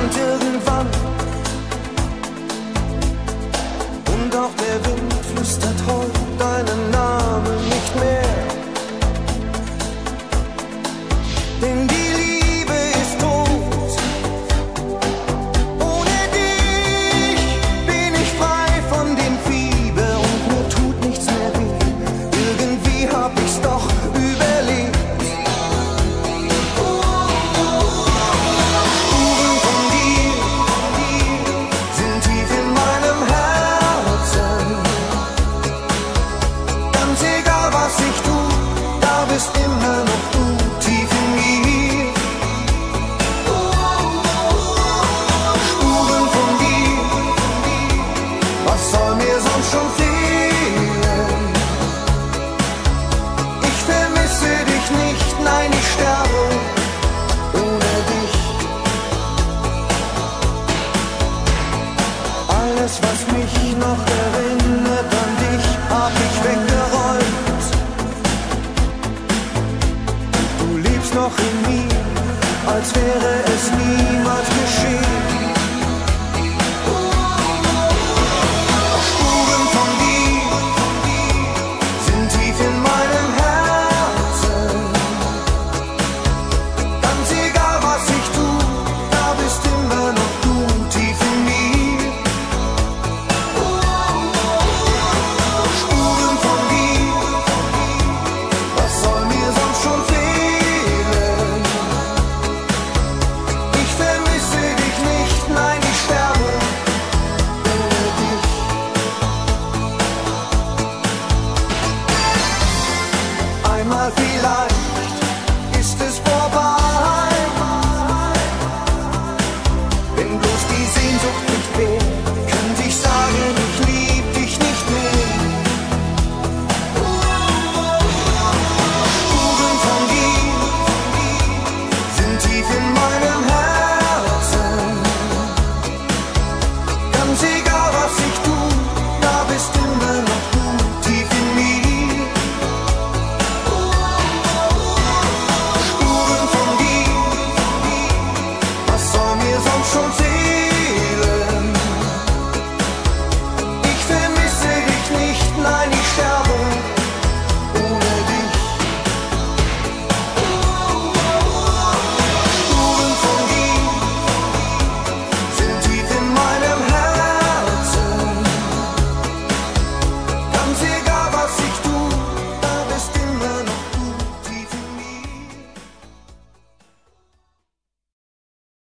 und irgendwann. Und auch der Wind flüstert heute deinen Namen nicht mehr. Denn die Liebe ist tot. Ohne dich bin ich frei von dem Fieber und mir tut nichts mehr weh. Irgendwie hab ich's doch überlebt. Spuren von dir sind tief in meinem Herzen. Ganz egal was ich tu, da bist immer noch du tief in mir. Spuren von dir, was soll mir sonst schon fehlen? Ich vermisse dich nicht, nein, ich sterbe ohne dich. Alles, was mich noch erinnert an dich, hab ich weggeräumt. Du lebst noch in mir, als wäre es niemals geschehen. Spuren von dir sind tief in meinem Herzen. Ganz egal was ich tu, da bist immer noch du tief in mir. Spuren von dir, was soll mir sonst schon fehlen? Ich vermisse dich nicht, nein, ich sterbe ohne dich. Einmal vielleicht